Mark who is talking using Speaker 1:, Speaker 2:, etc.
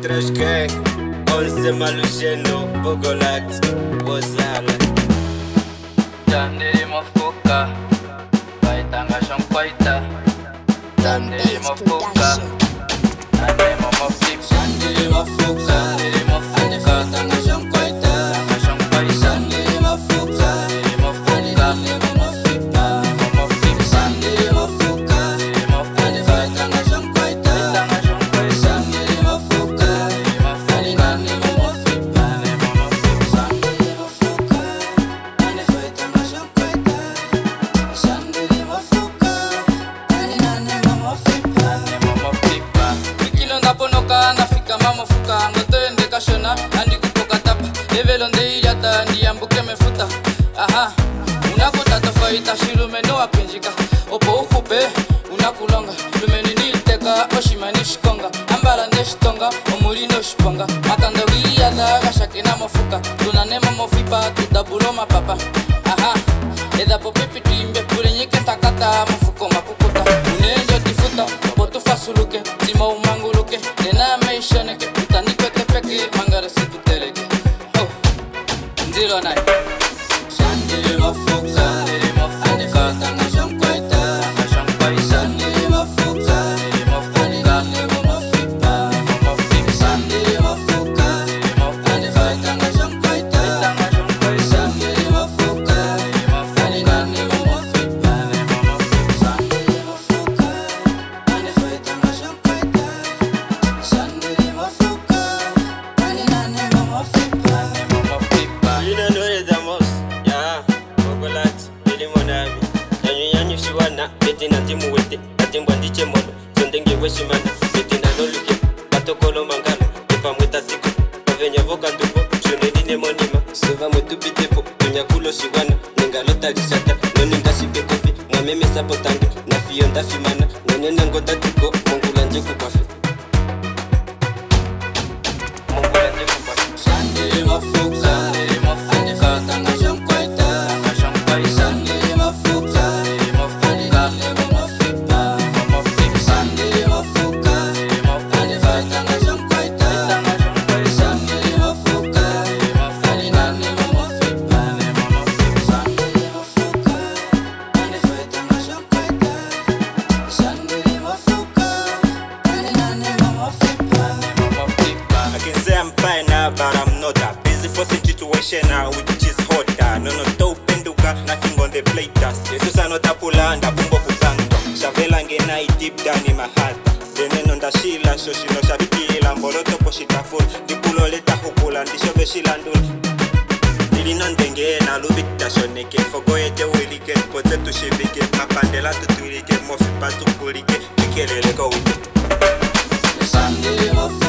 Speaker 1: trash gang, onze malusheno, vogolat, wozala.
Speaker 2: Dandiri mafuka, baitanga shankwaita. Dandiri mafuka, ane mama flip. Dandiri mafuka, dandiri mafuka, tanga shankwaita. Tanga shankwaita. Dandiri mafuka, dandiri mafuka, mama flip. Mama flip. Dandiri mafuka, dandiri mafuka, tanga shankwaita. Tanga shankwaita. Dandiri mafuka, dandiri mafuka, mama flip. Mama flip. Dandiri mafuka, ane tanga shankwaita. Dandiri mafuka, ane mama flip. Mama flip. Nikilo ndaponoka nafika mama fuka ngotoende kashona andi kutoka tapa levelo ndeiyata ndiyambuke mefuta. Aha, unakuta tofaita shilumeno wapenjika opo ukupe unakulonga lumeni niliteka oshimani shikonga ambala neshitonga omulino shiponga makandogiyata gashakena mofuka tunanema mofipa tudabulo mapapa. Aha, edapo pipi timbe pulenyike takata mofuko makukuta unenjo tifuta potufasuluke tima umanguluke nena meishoneke utanikwekepeke mangara situteleke. Oh, nzilo nai Shandiri mafuka, shandiri mafuka, tanga shankwaita. Tanga shankwaita. Shandiri mafuka, shandiri mafuka, mama fipa. Mama fipa. Shandiri mafuka, shandiri mafuka, tanga shankwaita. Tanga shankwaita. Shandiri mafuka, shandiri mafuka, mama fipa. Mama fipa. Shandiri mafuka, tanga shankwaita. Shandiri mafuka, mama fipa. Mama fipa.
Speaker 1: You don't know the most, yeah, vogolat, bilimonami. Yanyu shiwana, beti na timu wete, atimbwandiche mono, sondenge weshimana, beti na noluke, batokolo mangala, tepa mweta tiko, pavenya voka tupo, shunenine monima, sova mwetu bitepo, tunyakulo shiwana, nengalota lisata, noninga shipekofi, mwameme sapotange, na fionda fimana, nonena ngota tiko, mongulanje kupafe. Mongulanje kupafe.
Speaker 2: Shandiri mafuka, shandiri mafuka, tanga shankwaita. Tanga shankwaita. Shandiri mafuka, shandiri mafuka, mama fipa. Mama fipa. Shandiri mafuka, shandiri mafuka, tanga shankwaita. Tanga shankwaita. Shandiri mafuka, shandiri mafuka, mama fipa. Mama fipa. Shandiri mafuka, tanga shankwaita. Shandiri mafuka, mama fipa. Mama fipa.
Speaker 1: I can say I'm fine now, but I'm not that busy for some situation now, which is hot. No dope penduka, nothing on the plate. Jesus anotapula and abumbo kutanto. Shavela ngena deep down in my heart. Deneno ndashila shoshino shabikila mboloto poshita full. Dipulo leta hukula ndishove shilandul. Dilinondenge na lubita shoneke. Fogoete wilike, pote tushivike. Mapandela tutulike, mofipa tupulike. Mikelele go wike.
Speaker 2: Shandiri mafuka.